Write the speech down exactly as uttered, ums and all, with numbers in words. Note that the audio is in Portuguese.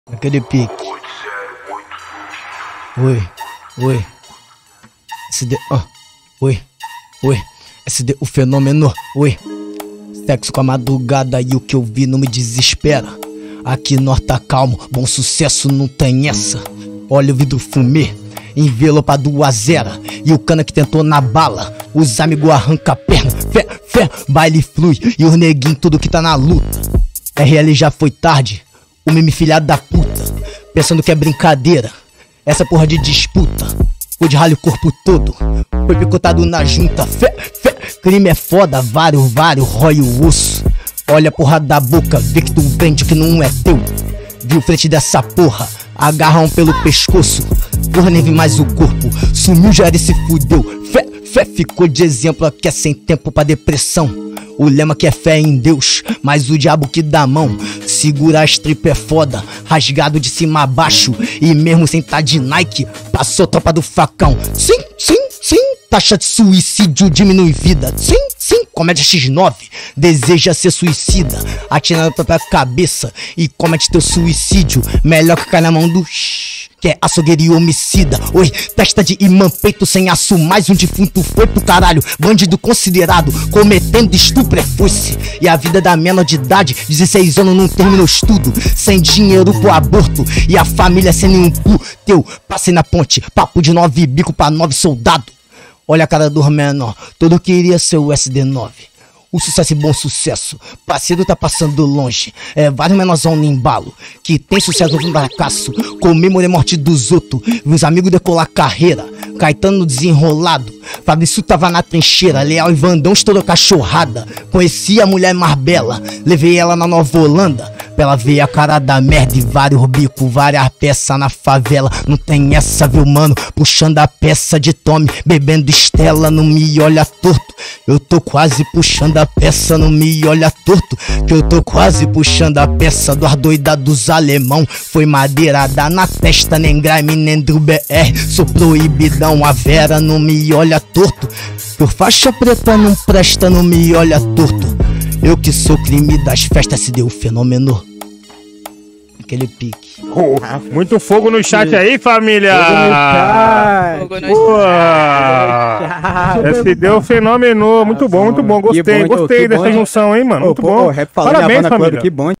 Aquele pique. Oi, oi. S D, ó. Oi, oi. S D, o fenômeno. Oi. Sexo com a madrugada e o que eu vi não me desespera. Aqui nós tá calmo, bom sucesso não tem essa. Olha o vidro fumê, envelopado a zero. E o cana que tentou na bala, os amigos arranca a perna. Fé, fé, baile flui e os neguinhos tudo que tá na luta. R L já foi tarde, o meme filha da puta, pensando que é brincadeira, essa porra de disputa. O de ralho o corpo todo, foi picotado na junta. Fé, fé, crime é foda, vários, vários, rói o osso. Olha a porra da boca, vê que tu vende o que não é teu. Viu frente dessa porra, agarram pelo pescoço. Porra, nem vi mais o corpo, sumiu, já era e se fudeu. Fé, fé, ficou de exemplo aqui é sem tempo pra depressão. O lema que é fé em Deus, mas o diabo que dá mão. Segura as tripas é foda, rasgado de cima a baixo. E mesmo sem tá de Nike, passou tropa do facão. Sim, sim, sim, taxa de suicídio diminui vida. Sim, sim, comédia X nove, deseja ser suicida. Atira na própria cabeça e comete teu suicídio. Melhor que cai na mão do shhh, que é açougueiro e homicida. Oi, testa de imã, peito sem aço. Mais um defunto foi pro caralho. Bandido considerado, cometendo estupro é foice. E a vida da menor de idade, dezesseis anos não terminou estudo. Sem dinheiro pro aborto e a família sem nenhum pu. Teu, passei na ponte, papo de nove bico pra nove soldado. Olha a cara do menor, todo queria ser o S D nove. O sucesso e bom sucesso, parceiro tá passando longe. É vários menorzão no embalo, que tem sucesso no fracasso. Comemorei a morte dos outros, meus amigos decolar carreira. Caetano desenrolado, Fabrício tava na trincheira. Leal e Vandão estourou cachorrada. Conheci a mulher mais bela, levei ela na Nova Holanda. Pra ela ver a cara da merda e vários bicos, várias peças na favela. Não tem essa, viu mano, puxando a peça de Tommy, bebendo Estela, não me olha torto. Eu tô quase puxando a peça, não me olha torto. Que eu tô quase puxando a peça do doida dos alemão. Foi madeirada na testa, nem grime, nem do B R. Sou proibidão, a Vera não me olha torto. Por faixa preta não presta, não me olha torto. Eu que sou crime das festas, se deu o fenômeno. Aquele pique. Oh, muito fogo no chat aí, família! Fogo no chat! Esse deu o fenômeno. Muito bom, muito bom. Gostei, bom, gostei que dessa bom, junção, hein, mano? Ô, muito pô, bom. rap falando Parabéns, Havana família. Club, que bom.